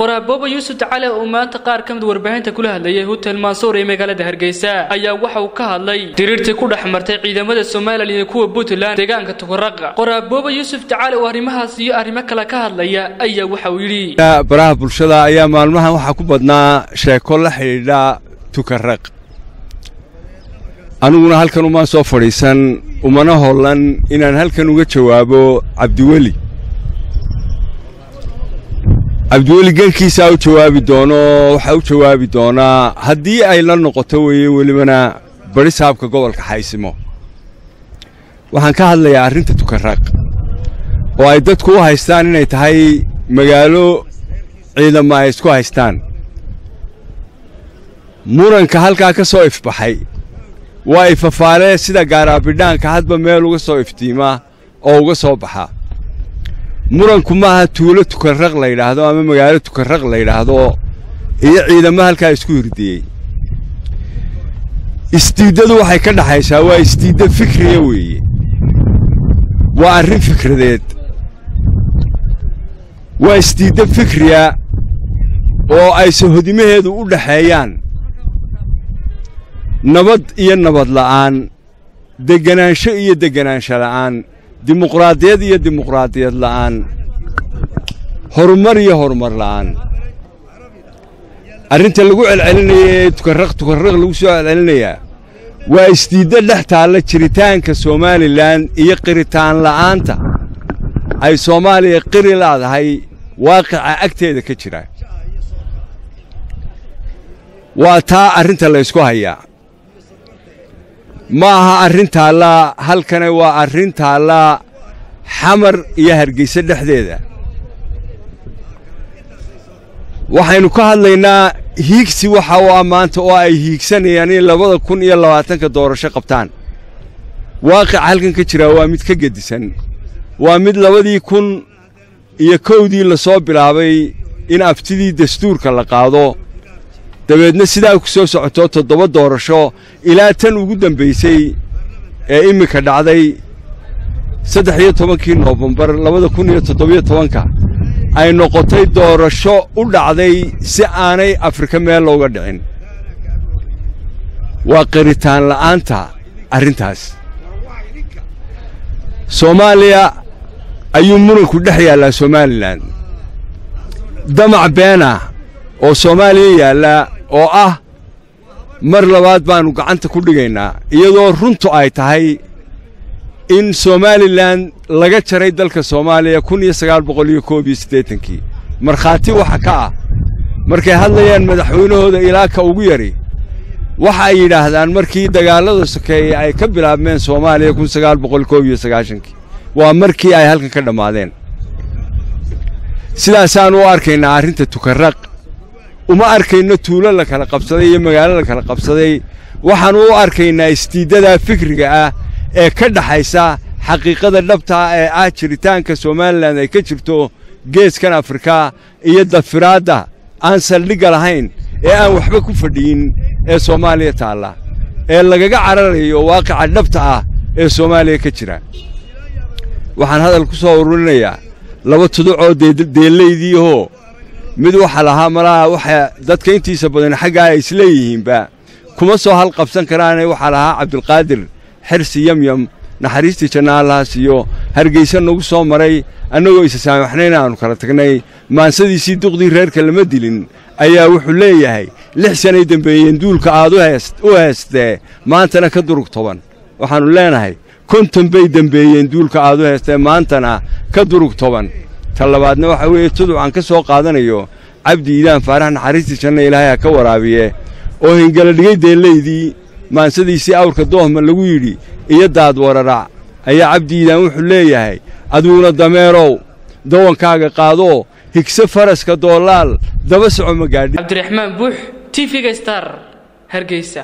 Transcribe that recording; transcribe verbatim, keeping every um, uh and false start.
qoraa Baba Yuusuf Tacaale oo maanta qaar kamid warbaahinta kula hadlayay hotel Mansour ee magaalada Hargeysa ayaa waxa uu ka hadlay diriirtii ku dhaxmartay ciidamada Soomaaliya iyo kuwa Puntland deegaanka Tukaraq. Qoraa Baba Yuusuf Tacaale oo arrimahaas iyo arrimo kale ka hadlaya ayaa waxa uu yiri baraha bulshada ayaa maalmahan waxa ku badnaa sheeko la xiriira Tukaraq. aniguna halkan uma soo fadhiisan umana hoolan inaan halkan uga jawaabo Cabdiweli Cabdiweli galkiisa uu jawaabi doono waxa uu jawaabi doonaa haddii ay la noqoto weeye welibana bari saabka gobolka Xaysimo. waxaan ka hadlayaa arrinta Tukaraq oo ay dadku u haystaan inay tahay magaalo ciidamo ay isku haystaan. muranka halkaa ka soo ifbaxay waa ifafaale sida gaaraabidhaanka hadba meel uga soo iftiima oo uga soo baxa. muranku maaha tuulo Tukaraq la yiraahdo ama magaalo Tukaraq la yiraahdo iyo ciidamo halkaa isku hirdiyay. istiidadu waxay ka dhaxaysaa waa istiida fikriye weeye, waa arrin fikradeed, waa istiida fikriya oo ay sahodimaheedu u dhaxeeyaan nabad iyo nabad la'aan, deganaansho iyo deganaansho la'aan, dimuqraadiyad iyo dimuqraadiyad la'aan, horumar iyo horumar la'aan. arrinta lagu celcelinayay Tukaraq Tukaraq lagu soo celcelinayaa waa istiida dhex taalla jiritaanka Somaliland iyo qiritaan la'aanta ay Soomaaliya qiri laadahay waaqica agteeda ka jira. waa taa arrinta la isku hayaa, ma aha arrinta la halkan waa arrinta la xamar iyo Hargeysa dhexdeeda. waxaynu ka hadlaynaa hiigsi waxa uu maanta oo ay hiigsanayaan in labada kun iyo labaatanka doorasho qabtaan. waaqica halkan ka jira waa mid ka gedisan, waa mid labadii kun iyo kowdii la soo bilaabay in aftidii dastuurka la qaado, dabeedna sidaa ku soo socoto toddoba doorasho ilaa tan ugu dambaysay ee imika dhacday saddex iyo tobankii Noofambar labada kun iyo toddoba iyo tobanka ay noqotay doorasho u dhacday si aanay Afrika meel looga dhicin. waa qiritaan la'aanta arrintaas. Soomaaliya ayuu muranku dhex yaallaa Somaliland. damac beena oo Soomaaliya yaalla oo ah mar labaad baanu gacanta ku dhigaynaa iyadoo runtu ay tahay in Somaliland laga jaray dalka Soomaaliya kun iyo sagaal boqol iyo koob iyo siddeetankii. markhaati waxa ka ah markay hadlayaan madaxweynahooda ilaa ka ugu yari waxa ay yidhaahdaan markii dagaalada sokeeyay ay ka bilaabmeen Soomaaliya kun iyo sagaal boqol iyo koob iyo sagaashankii waa markii ay halkan ka dhamaadeen. sidaasaan u arkaynaa arrinta Tukaraq. uma arkayno tuulo la kala qabsaday iyo magaalo la kala qabsaday, waxaan u arkaynaa istiidada fikriga ah ee ka dhaxaysa xaqiiqada dhabta ah ee ah jiritaanka Somaliland ay ka jirto geeskan Afrika iyo dafiraadda aan saldhig lahayn ee aan waxba ku fadhiyin ee Soomaaliya taala ee lagaga cararayo waaqica dhabta ah ee Soomaaliya ka jira. waxaan hadal ku soo ururinayaa laba tuducoo deeleydii oo mid waxa lahaa malaha waxa dadka intiisa badan xagga ay isleeyihiinba kuma soo hal qabsan karaan. waxa lahaa Cabdulqaadir xirsi yamyam naxariistii janaalahaas iyo Hargeysa nagu soo maray annagoo isa saamaxnayna aanu kala tagnay. maansadiisii duqdii reerka lama dilin ayaa wuxuu leeyahay lix sanay dambeeyeen duulka aad u heestee maantana ka durug toban. waxaanu leenahay konton bay dambeeyeen duulka aad u heestee maantana ka durug toban. talabaadna waxa weeye tuducan ka soo qaadanayo Cabdi Iidaan Faarax naxariistii janna Ilaahay ka waraabiye oo hingala dhigay deeleydii maansadiisii awrka doohma lagu yidhi iyo daad wararac ayaa Cabdi Iidaan wuxuu leeyahay aduuna dameerow dawankaaga qaado higse faraska doolaal daba soco magaadhi. Cabdiraxmaan Buux T V Star Hargeysa.